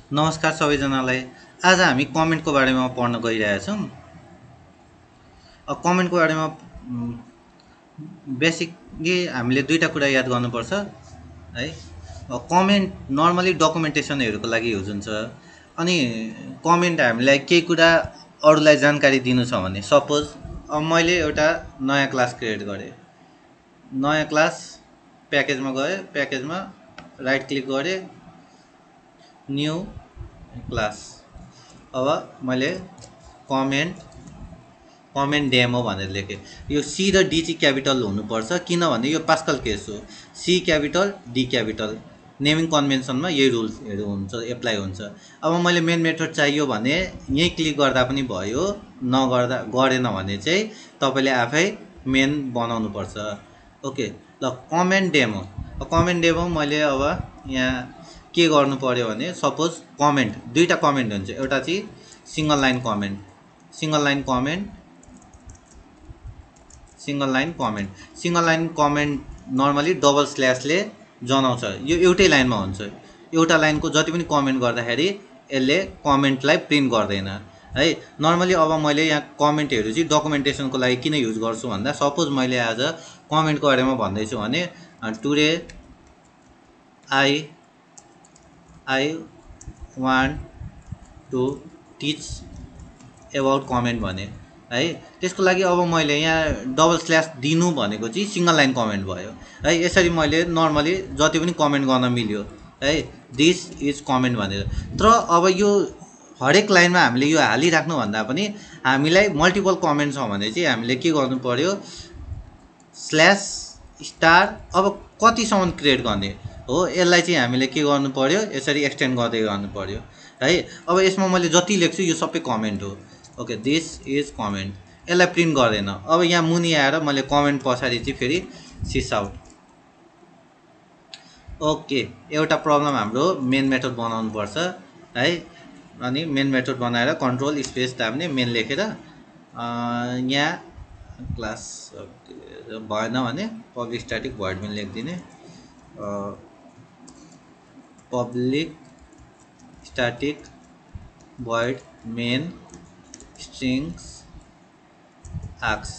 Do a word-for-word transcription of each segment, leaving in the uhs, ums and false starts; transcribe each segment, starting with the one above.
नमस्कार सबैजनालाई। आज हामी कमेन्टको बारेमा पढ्न गइरहेछौँ। अब कमेन्टको बारेमा बेसिकली हामीले दुईवटा कुरा याद गर्नुपर्छ है। कमेन्ट नर्मली डकुमेन्टेसनहरूको लागि युज हुन्छ। अनि कमेन्ट हामीलाई केही कुरा अरूलाई जानकारी दिनु छ भने, सपोज अब मैले एउटा नयाँ क्लास क्रिएट गरेँ, नयाँ क्लास प्याकेजमा गएँ, प्याकेजमा राइट क्लिक गरेँ, न्यू क्लास। अब मैले कमेन्ट कमेन्ट डेमो भनेर लेखेँ। यो सी र डी चाहिँ क्यापिटल हुनुपर्छ, किनभने यो पास्कल केस हो। C capital D capital naming कन्भेन्सनमा यही रुल्सहरू हुन्छ, एप्लाई हुन्छ। अब मैले मेन मेथड चाहियो भने यहीँ क्लिक गर्दा पनि भयो, नगर्दा गरेन भने चाहिँ तपाईँले आफै मेन बनाउनु पर्छ। ओके, ल कमेन्ट डेमो। कमेन्ट डेमो मैले अब यहाँ के गर्नु पर्यो भने, सपोज कमेन्ट दुईवटा कमेन्ट हुन्छ, एउटा चाहिँ single line comment single line comment single line comment single line comment normally double स्ल्यासले जनाउँछ। यो एउटै लाइनमा हुन्छ। एउटा लाइनको जति पनि कमेन्ट गर्दाखेरि यसले कमेन्टलाई प्रिन्ट गर्दैन है। नर्मली अब मैले यहाँ कमेन्टहरू चाहिँ डकुमेन्टेसनको लागि किन युज गर्छु भन्दा, सपोज मैले आज कमेन्टको बारेमा भन्दैछु भने today I I want to teach about comment भने है, त्यसको लागि अब मैले यहाँ डबल स्ल्यास दिनु भनेको चाहिँ सिङ्गल लाइन कमेन्ट भयो है। यसरी मैले नर्मली जति पनि कमेन्ट गर्न मिल्यो है, दिस इज कमेन्ट भनेर। तर अब यो हरेक लाइनमा हामीले यो हालिराख्नु भन्दा पनि हामीलाई मल्टिपल कमेन्ट छ भने चाहिँ हामीले के गर्नु पर्यो, स्ल्यास स्टार अब कतिसम्म क्रिएट गर्ने हो, यसलाई चाहिँ हामीले के गर्नु पर्यो, यसरी एक्सटेन्ड गर्दै गर्नु पर्यो है। अब यसमा मैले जति लेख्छु यो सबै कमेन्ट हो। ओके, दिस इज कमेन्ट, यसलाई प्रिन्ट गर्दैन। अब यहाँ मुनि आएर मैले कमेन्ट पछाडि चाहिँ फेरि सिस आउट। ओके, एउटा प्रब्लम हाम्रो मेन मेथड बनाउनु पर्छ है। अनि मेन मेथड बनाएर कन्ट्रोल स्पेस दाब्ने, मेन लेखेर यहाँ क्लास भएन भने पब्लिक स्ट्याटिक भोइड मेन लेखिदिने, public static void main strings args.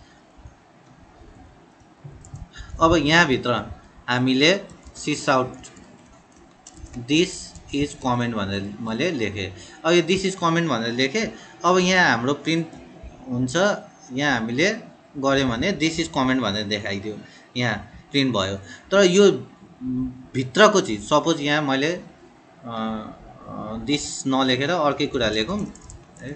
अब यहाँभित्र हामीले sys out this is comment भनेर मैले लेखेँ। अब यो दिस इज कमेन्ट भनेर लेखेँ। अब यहाँ हाम्रो प्रिन्ट हुन्छ, यहाँ हामीले गऱ्यौँ भने दिस इज कमेन्ट भनेर देखाइदियो, यहाँ प्रिन्ट भयो। तर यो भित्रको चिज, सपोज यहाँ मैले दिस नलेखेर अर्कै कुरा लेखौँ है,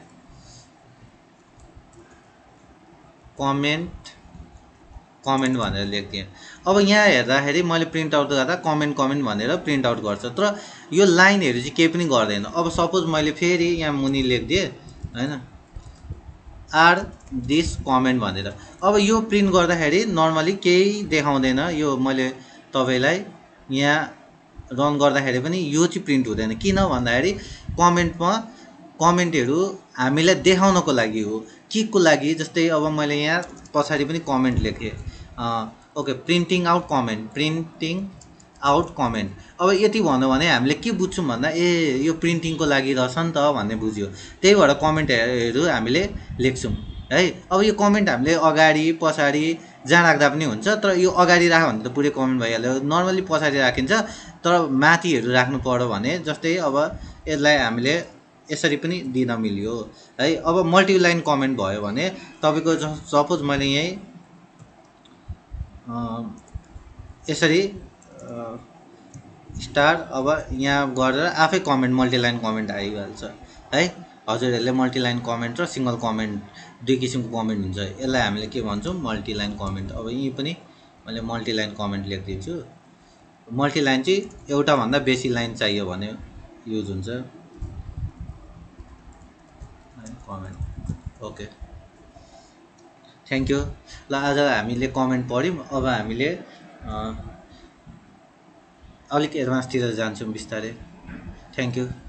कमेन्ट कमेन्ट भनेर लेख्दिएँ। अब यहाँ हेर्दाखेरि मैले प्रिन्ट आउट गर्दा कमेन्ट कमेन्ट भनेर प्रिन्ट आउट गर्छ, तर यो लाइनहरू चाहिँ केही पनि गर्दैन। अब सपोज मैले फेरि यहाँ मुनि लेखिदिएँ होइन, आर दिस कमेन्ट भनेर। अब यो प्रिन्ट गर्दाखेरि नर्मली केही देखाउँदैन। यो मैले तपाईँलाई यहाँ रन गर्दाखेरि पनि यो चाहिँ प्रिन्ट हुँदैन। किन भन्दाखेरि कमेन्टमा कमेन्टहरू हामीलाई देखाउनको लागि हो, के को लागि। जस्तै अब मैले यहाँ पछाडि पनि कमेन्ट लेखेँ। Okay, printing out comment printing out comment. अब यति भन्यो भने हामीले के बुझ्छौँ भन्दा, ए यो प्रिन्टिङको लागि रहेछ नि त भन्ने बुझ्यो। त्यही भएर कमेन्टहरू हामीले लेख्छौँ है। अब यो कमेन्ट हामीले अगाडि पछाडि जहाँ राख्दा पनि हुन्छ, तर यो अगाडि राख्यो भने त पुरै कमेन्ट भइहाल्यो। नर्मली पछाडि राखिन्छ, तर माथिहरू राख्नु पर्यो भने, जस्तै अब यसलाई हामीले यसरी पनि दिन मिल्यो है। अब मल्टिलाइन कमेन्ट भयो भने तपाईँको सपोज मैले यहीँ यसरी स्टार, अब यहाँ गरेर आफै कमेन्ट मल्टिलाइन कमेन्ट आइहाल्छ है। हजुरहरूले मल्टिलाइन कमेन्ट र सिङ्गल कमेन्ट दुई किसिमको कमेन्ट हुन्छ, यसलाई हामीले के भन्छौँ, मल्टिलाइन कमेन्ट। अब यहीँ पनि मैले मल्टिलाइन कमेन्ट लेखिदिन्छु। मल्टिलाइन चाहिँ एउटाभन्दा बेसी लाइन चाहियो भने युज हुन्छ कमेन्ट। Okay, thank you. ल आज हामीले कमेन्ट पढ्यौँ। अब हामीले अलिक एडभान्सतिर जान्छौँ बिस्तारै। Thank you.